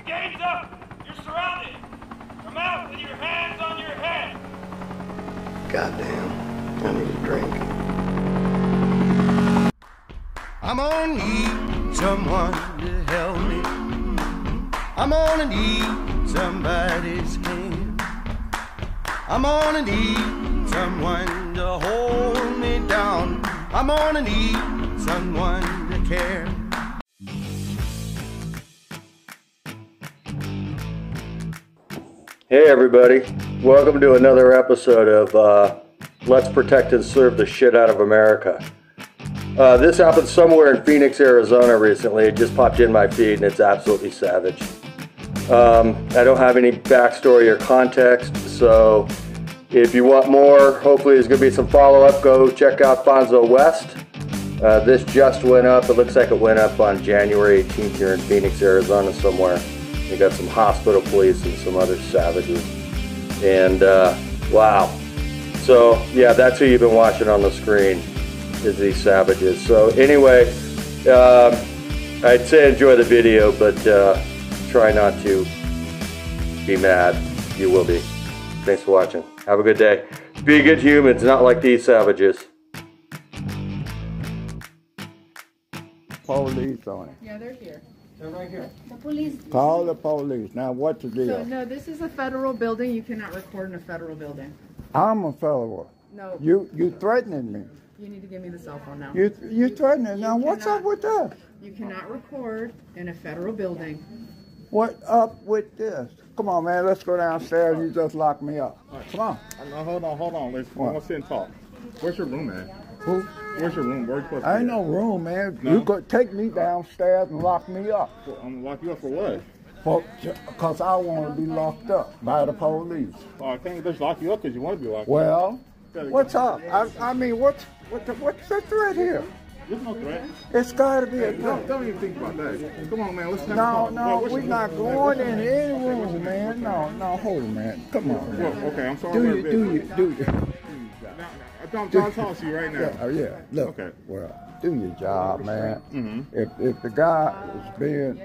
Game's up. You're surrounded. Come out with your hands on your head. Goddamn, I need a drink. I'm gonna need someone to help me. I'm gonna need somebody's hand. I'm gonna need someone to hold me down. I'm gonna need someone to care. Hey everybody, welcome to another episode of Let's Protect and Serve the Shit Out of America. This happened somewhere in Phoenix, Arizona recently. It just popped in my feed and it's absolutely savage. I don't have any backstory or context, so if you want more, hopefully there's going to be some follow-up. Go check out Fonzo West. This just went up. It looks like it went up on January 18th here in Phoenix, Arizona somewhere. You got some hospital police and some other savages. And wow. So yeah, that's who you've been watching on the screen, is these savages. So anyway, I'd say enjoy the video, but try not to be mad. You will be. Thanks for watching. Have a good day. Be good humans, not like these savages. Police on it. Yeah, they're here. They're right here. The police. Call the police. Now, what's the deal? So, no, this is a federal building. You cannot record in a federal building. I'm a fellow. No. You threatening me. You need to give me the cell phone now. You threatening. Now, what's up with that? You cannot record in a federal building. What up with this? Come on, man. Let's go downstairs. You just locked me up. Come on. No, hold on. Let's sit and talk. Where's your room, man? Who? Where's your room? Where you supposed to Ain't be no at? room, man. No? You could take me downstairs and lock me up. Well, I'm gonna lock you up for what? Because I want to be locked up by the police. Oh, I can't just lock you up because you want to be locked up. Well, what's up? I mean, what's the threat here? There's no threat. It's got to be a Hey, threat. don't even think about that. Come on, man. Let's have a No, talk. no, What's we're your not room? going in Okay, any what's room, your man. No, hold on, man. Come on, man. Well, okay, I'm sorry. Do you? I'm trying to talk to you right now. Yeah. Look, Okay. well, do your job, man. Mm-hmm. If the guy is being,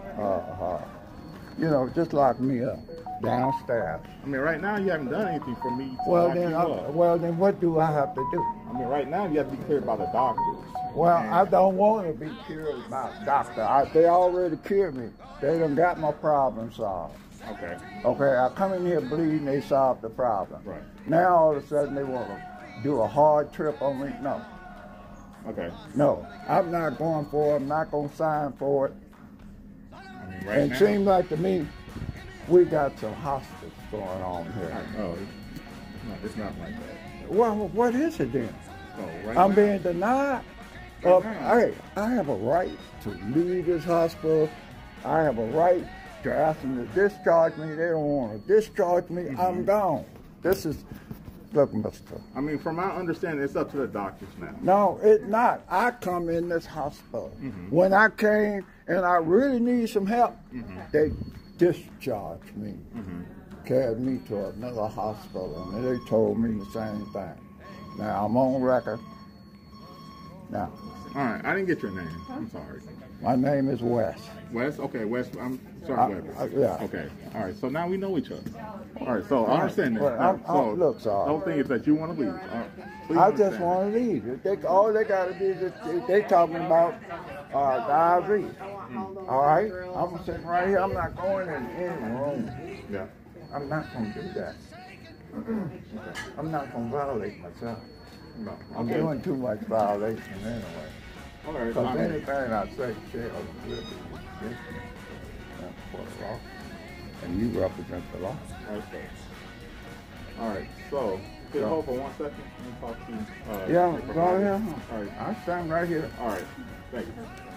just lock me up downstairs. I mean, right now you haven't done anything for me to Well, lock then, you up. what do I have to do? I mean, right now you have to be cleared by the doctors. Well, And- I don't want to be cured by a doctor. They already cured me. They done got my problem solved. Okay. Okay, I come in here bleeding, they solved the problem. Right. Now all of a sudden they want to do a hard trip on me. Okay. No, I'm not going for it. I'm not going to sign for it. I mean, right And now. it seems like to me, we got some hostage going on here. Oh, it's not like that. Well, what is it then? Oh, right I'm now. being denied. Right now. Hey, I have a right to leave this hospital. I have a right to ask them to discharge me. They don't want to discharge me. I'm gone. This is, look, mister. I mean, from my understanding, it's up to the doctors now. No, it's not. I come in this hospital. When I came and I really need some help, they discharged me, carried me to another hospital, and they told me the same thing. Now, I'm on record. Now, All right, I didn't get your name. I'm sorry. my name is Wes. Wes? Okay, Wes. I'm sorry, Wes. Yeah. Okay. All right. So now we know each other. All right. So I understand that. Well, Now, look, sir. the whole thing is that you want to leave. Please I just understand. want to leave. All they got to do is they talking about the IV. All right? I'm sitting right here. I'm not going in any room. Yeah. I'm not going to do that. I'm not going to violate myself. No. I'm Okay. doing too much violation anyway. All right. Because anything I say shall be that's for the law. And you represent the law. Okay. All right. So, could you hold for 1 second and talk to Yeah, go ahead. All right. I stand right here. All right. Thank you.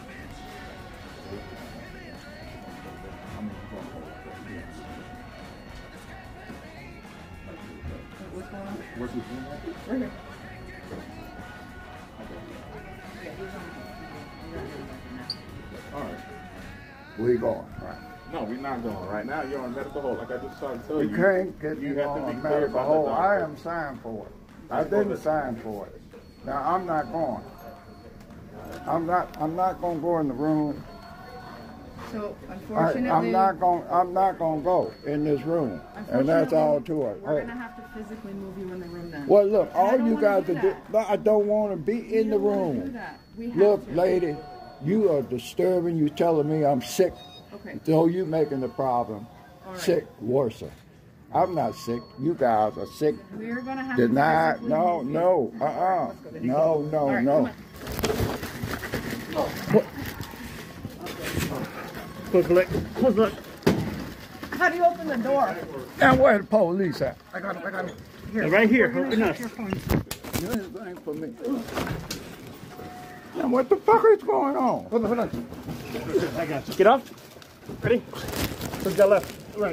Where's his room at? Right here. All right. We going, right? No, we're not going right now. You're on medical hold, like I just started to tell You you. can't get You me have to on be a cleared medical by the hold. I doctor. am signed for it. I didn't sign for it. Now I'm not going. I'm not going to go in the room So I, unfortunately, I'm not gonna go in this room, and that's all to it. We're gonna have to physically move you in the room then. Well, look, And I all don't you wanna guys do to do. that. No, I don't want to be in the We don't wanna room. do that. We have Look, to. lady, you are disturbing. You telling me I'm sick. Okay. So you making the problem All right. sick worse. I'm not sick. You guys are sick. We're gonna have Deny. to physically No, move you. no, no, no, All right, no. come on. How do you open the door? And where the police at? I got him. Right here, open up. You ain't for me. And what the fuck is going on? Hold on. I got you. Get up. Ready? Who's got left? Right.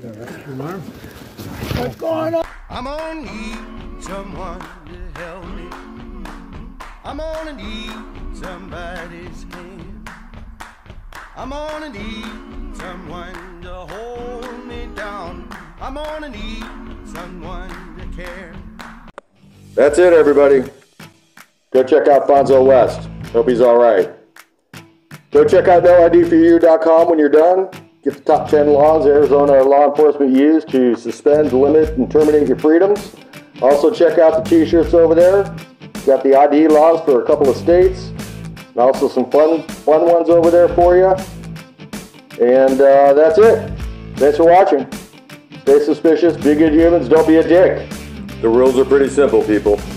What's going on? I'm gonna need someone to help me. I'm gonna need somebody's hand. I'm gonna need someone to hold me down. I'm gonna need someone to care. That's it, everybody. Go check out Fonzo West. Hope he's all right. Go check out noidforyou.com when you're done. Get the top 10 laws Arizona law enforcement use to suspend, limit, and terminate your freedoms. Also check out the t-shirts over there. Got the ID laws for a couple of states. And also some fun ones over there for you. And that's it. Thanks for watching. Stay suspicious, be good humans, don't be a dick. The rules are pretty simple, people.